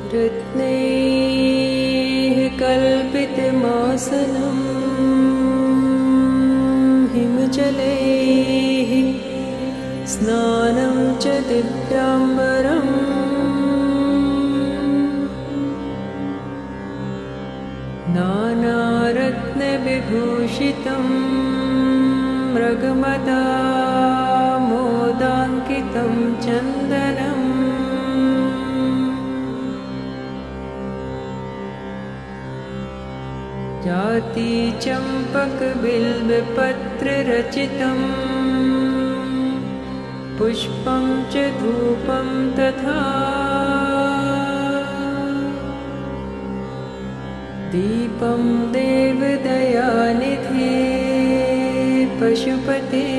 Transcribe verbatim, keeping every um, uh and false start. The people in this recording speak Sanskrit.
रत्नैः कल्पितमासनं हिमजलैः स्नानं च दिव्याम्बरम् नानारत्नविभूषितं मृगमदा मोदाङ्कितं चन्दनम् जातिचम्पकबिल्वपत्ररचितं पुष्पं च धूपं तथा दीपं देवदयानिधे पशुपते